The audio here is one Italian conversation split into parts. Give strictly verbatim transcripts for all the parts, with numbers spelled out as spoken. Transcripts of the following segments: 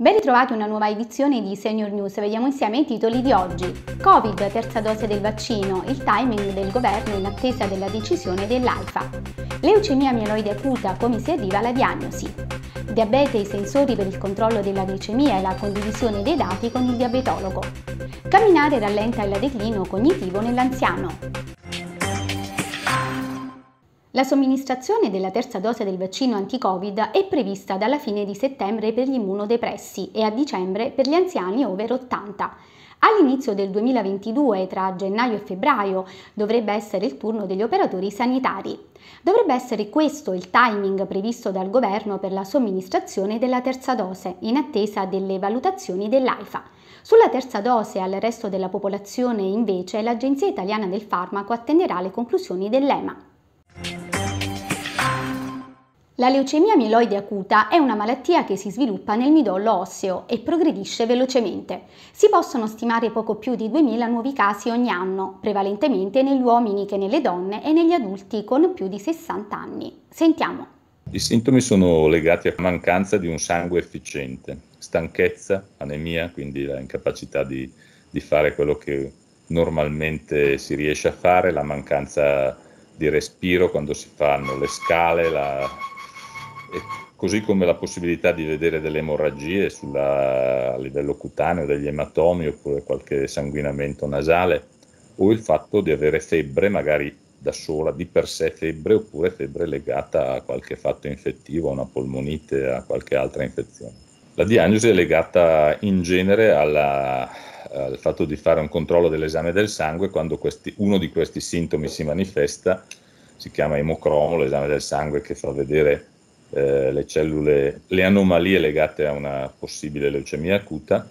Ben ritrovati a una nuova edizione di Senior News, vediamo insieme i titoli di oggi. Covid, terza dose del vaccino, il timing del governo in attesa della decisione dell'AIFA. Leucemia mieloide acuta, come si arriva alla diagnosi. Diabete e i sensori per il controllo della glicemia e la condivisione dei dati con il diabetologo. Camminare rallenta il declino cognitivo nell'anziano. La somministrazione della terza dose del vaccino anti-Covid è prevista dalla fine di settembre per gli immunodepressi e a dicembre per gli anziani over ottanta. All'inizio del duemilaventidue, tra gennaio e febbraio, dovrebbe essere il turno degli operatori sanitari. Dovrebbe essere questo il timing previsto dal governo per la somministrazione della terza dose, in attesa delle valutazioni dell'AIFA. Sulla terza dose al resto della popolazione, invece, l'Agenzia Italiana del Farmaco attenderà le conclusioni dell'E M A. La leucemia mieloide acuta è una malattia che si sviluppa nel midollo osseo e progredisce velocemente. Si possono stimare poco più di duemila nuovi casi ogni anno, prevalentemente negli uomini che nelle donne e negli adulti con più di sessanta anni. Sentiamo. I sintomi sono legati a mancanza di un sangue efficiente, stanchezza, anemia, quindi la incapacità di, di fare quello che normalmente si riesce a fare, la mancanza di respiro quando si fanno le scale, la, e così come la possibilità di vedere delle emorragie sulla, a livello cutaneo, degli ematomi oppure qualche sanguinamento nasale, o il fatto di avere febbre, magari da sola, di per sé febbre, oppure febbre legata a qualche fatto infettivo, a una polmonite, a qualche altra infezione. La diagnosi è legata in genere alla, al fatto di fare un controllo dell'esame del sangue quando questi, uno di questi sintomi si manifesta. Si chiama emocromo, l'esame del sangue che fa vedere eh, le cellule, le anomalie legate a una possibile leucemia acuta,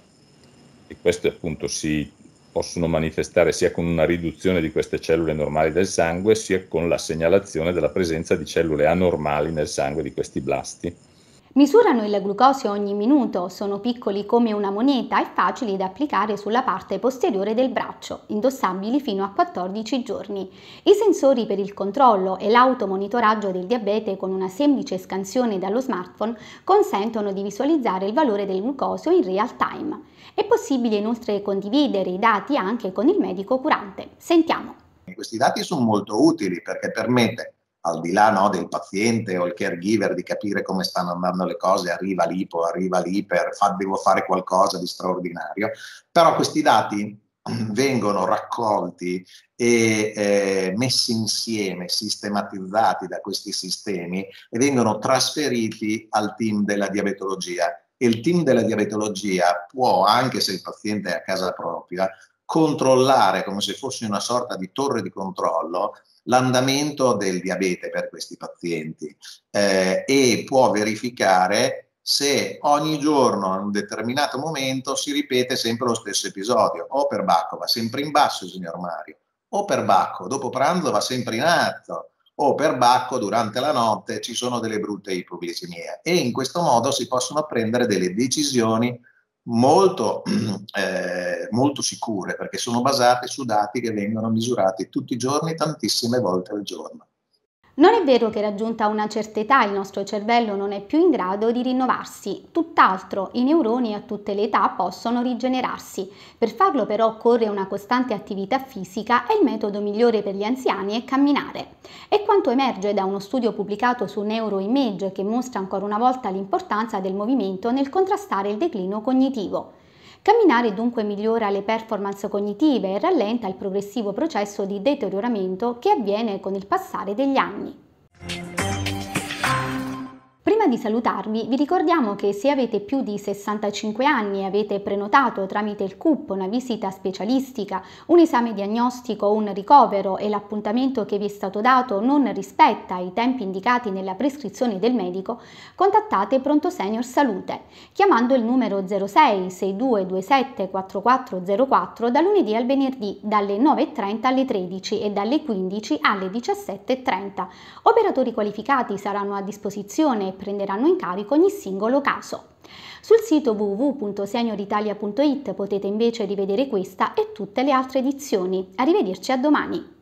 e queste appunto si possono manifestare sia con una riduzione di queste cellule normali del sangue, sia con la segnalazione della presenza di cellule anormali nel sangue di questi blasti. Misurano il glucosio ogni minuto, sono piccoli come una moneta e facili da applicare sulla parte posteriore del braccio, indossabili fino a quattordici giorni. I sensori per il controllo e l'automonitoraggio del diabete con una semplice scansione dallo smartphone consentono di visualizzare il valore del glucosio in real time. È possibile inoltre condividere i dati anche con il medico curante. Sentiamo. Questi dati sono molto utili perché permette, al di là no, del paziente o il caregiver, di capire come stanno andando le cose, arriva l'ipo, arriva l'iper, fa, devo fare qualcosa di straordinario, però questi dati vengono raccolti e eh, messi insieme, sistematizzati da questi sistemi e vengono trasferiti al team della diabetologia. E il team della diabetologia può, anche se il paziente è a casa propria, controllare come se fosse una sorta di torre di controllo l'andamento del diabete per questi pazienti eh, e può verificare se ogni giorno in un determinato momento si ripete sempre lo stesso episodio. O per Bacco va sempre in basso, signor Mario, o per Bacco dopo pranzo va sempre in alto, o per Bacco durante la notte ci sono delle brutte ipoglicemie, e in questo modo si possono prendere delle decisioni molto, eh, molto sicure, perché sono basate su dati che vengono misurati tutti i giorni, tantissime volte al giorno. Non è vero che raggiunta una certa età il nostro cervello non è più in grado di rinnovarsi, tutt'altro, i neuroni a tutte le età possono rigenerarsi. Per farlo però occorre una costante attività fisica e il metodo migliore per gli anziani è camminare. È quanto emerge da uno studio pubblicato su Neuroimage che mostra ancora una volta l'importanza del movimento nel contrastare il declino cognitivo. Camminare dunque migliora le performance cognitive e rallenta il progressivo processo di deterioramento che avviene con il passare degli anni. Prima di salutarvi vi ricordiamo che se avete più di sessantacinque anni e avete prenotato tramite il C U P una visita specialistica, un esame diagnostico o un ricovero e l'appuntamento che vi è stato dato non rispetta i tempi indicati nella prescrizione del medico, contattate Pronto Senior Salute chiamando il numero zero sei sei due due sette quattro quattro zero quattro da lunedì al venerdì dalle nove e trenta alle tredici e dalle quindici alle diciassette e trenta. Operatori qualificati saranno a disposizione e prenderanno in carico ogni singolo caso. Sul sito w w w punto senioritalia punto it potete invece rivedere questa e tutte le altre edizioni. Arrivederci a domani!